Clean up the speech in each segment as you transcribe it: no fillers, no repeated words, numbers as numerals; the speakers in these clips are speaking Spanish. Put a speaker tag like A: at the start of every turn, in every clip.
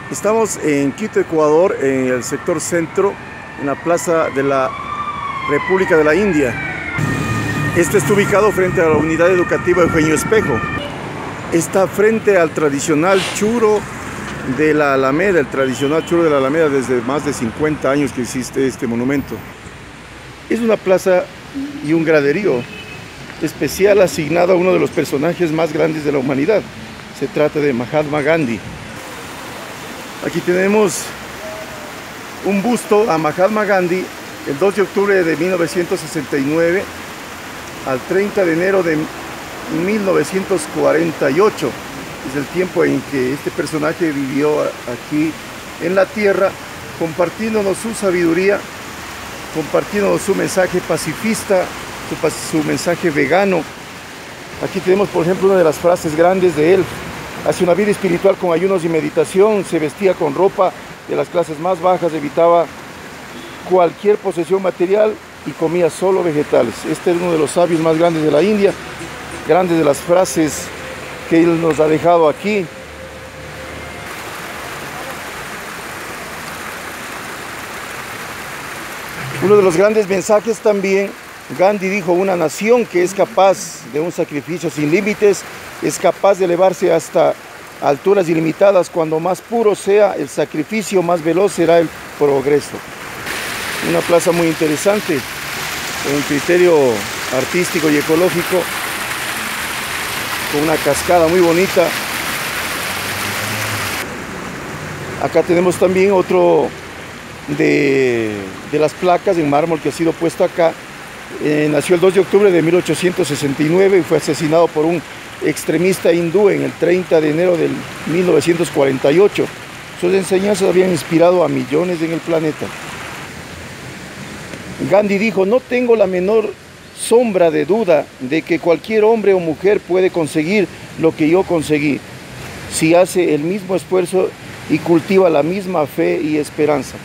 A: Estamos en Quito, Ecuador, en el sector centro, en la plaza de la República de la India. Este está ubicado frente a la unidad educativa Eugenio Espejo. Está frente al tradicional churro de la Alameda, desde más de 50 años que existe este monumento. Es una plaza y un graderío especial asignado a uno de los personajes más grandes de la humanidad. Se trata de Mahatma Gandhi. Aquí tenemos un busto a Mahatma Gandhi el 2 de octubre de 1969 al 30 de enero de 1948. Es el tiempo en que este personaje vivió aquí en la tierra, compartiéndonos su sabiduría, compartiéndonos su mensaje pacifista, su mensaje vegano. Aquí tenemos, por ejemplo, una de las frases grandes de él: hace una vida espiritual con ayunos y meditación, se vestía con ropa de las clases más bajas, evitaba cualquier posesión material y comía solo vegetales. Este es uno de los sabios más grandes de la India, grandes de las frases que él nos ha dejado aquí. Uno de los grandes mensajes también, Gandhi dijo: una nación que es capaz de un sacrificio sin límites es capaz de elevarse hasta alturas ilimitadas. Cuando más puro sea el sacrificio, más veloz será el progreso. Una plaza muy interesante, con un criterio artístico y ecológico, con una cascada muy bonita. Acá tenemos también otro de las placas en mármol que ha sido puesto acá. Nació el 2 de octubre de 1869 y fue asesinado por un extremista hindú en el 30 de enero de 1948. Sus enseñanzas habían inspirado a millones en el planeta. Gandhi dijo: no tengo la menor sombra de duda de que cualquier hombre o mujer puede conseguir lo que yo conseguí, si hace el mismo esfuerzo y cultiva la misma fe y esperanza.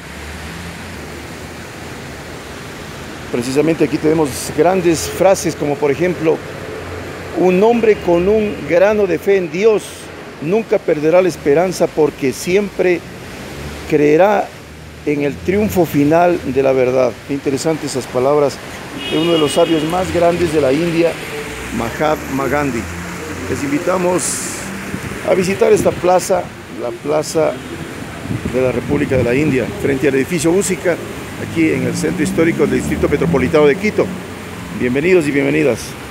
A: Precisamente aquí tenemos grandes frases como, por ejemplo: un hombre con un grano de fe en Dios nunca perderá la esperanza, porque siempre creerá en el triunfo final de la verdad. Qué interesantes esas palabras de uno de los sabios más grandes de la India, Mahatma Gandhi. Les invitamos a visitar esta plaza, la plaza de la República de la India, frente al edificio Úsica, aquí en el centro histórico del Distrito Metropolitano de Quito. Bienvenidos y bienvenidas.